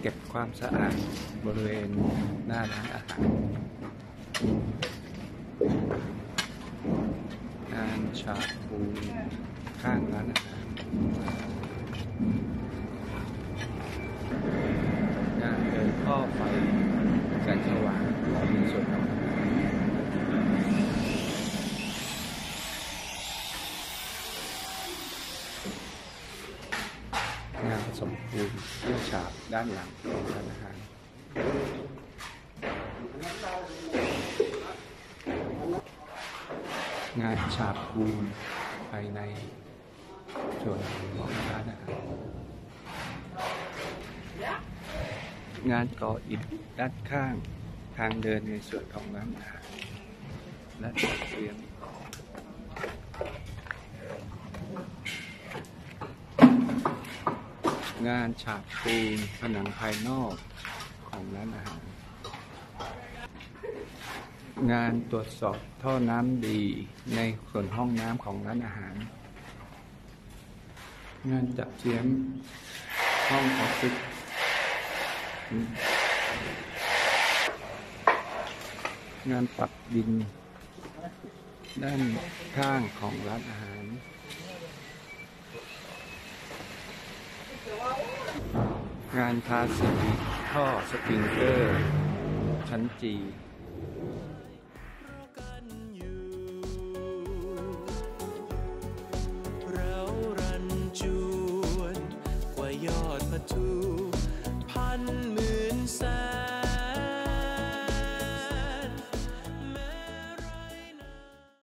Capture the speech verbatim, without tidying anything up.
เก็บความสะอาดบริเวณหน้าร้านอาหารงานฉาบปูนข้างร้านอาหารงานเดินท่อไฟแสงสว่างในส่วนของงานผสมปูนเครื่องฉาบด้านหลังของร้านอาหารงานฉาบปูนภายในส่วนของร้านอาหารงานก่ออิฐด้านข้างทางเดินในส่วนของร้านอาหารและจัดเตรียมงานฉาบปูนผนังภายนอกของร้านอาหารงานตรวจสอบท่อน้ำดีในส่วนห้องน้ำของร้านอาหารงานจัดเตรียมห้องออฟฟิศงานปักดินด้านข้างของร้านอาหารงานทาสีท่อสปริงเกอร์ชั้นจีเรารันจวนกว่ายอดพระทูพันหมื่นแสน